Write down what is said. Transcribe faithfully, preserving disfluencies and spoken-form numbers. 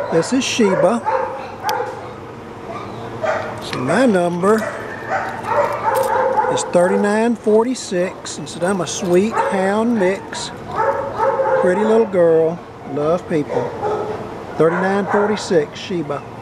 This is Sheeba. So my number is thirty-nine forty-six. And so I'm a sweet hound mix. Pretty little girl. Love people. thirty-nine forty-six, Sheeba.